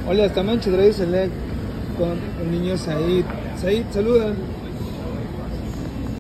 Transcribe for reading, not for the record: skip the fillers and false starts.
Hola, estamos en Chedraui Select con el niño Said. Said, saluda.